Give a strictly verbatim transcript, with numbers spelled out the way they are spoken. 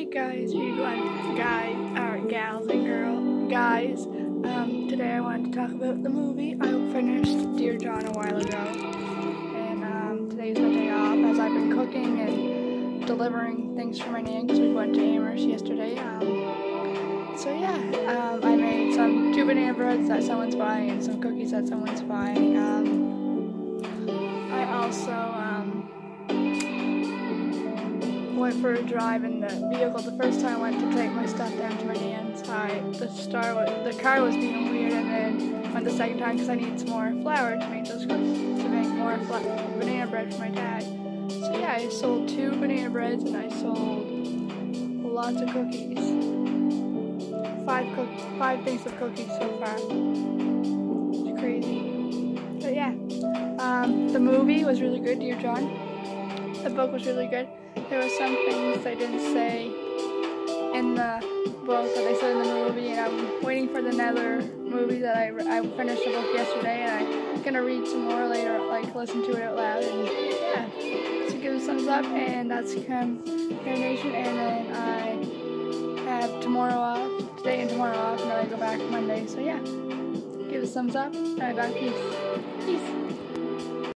Hey guys, you going guys, or gals and girl guys. Um, today I wanted to talk about the movie. I finished Dear John a while ago, and um, today's my day off as I've been cooking and delivering things for my nan because we went to Amherst yesterday. Um, so yeah, um, I made some two banana breads that someone's buying and some cookies that someone's buying. Um, I also um, went for a drive in the vehicle. The first time I went to take my stuff down to my nan's, I the star was, the car was being weird, and then went the second time because I needed some more flour to make those cookies, to make more banana bread for my dad. So yeah, I sold two banana breads and I sold lots of cookies. Five cook five things of cookies so far. It's crazy. But yeah, um, the movie was really good, Dear John. The book was really good. There were some things they didn't say in the book that they said in the movie, and I'm waiting for the Nether movie that I, I finished the book yesterday, and I'm gonna read some more later, like listen to it out loud, and yeah, so give it a thumbs up, and that's Nation, and then I have tomorrow off, today and tomorrow off, and then I go back Monday, so yeah, give it a thumbs up, and I'm back, peace, peace.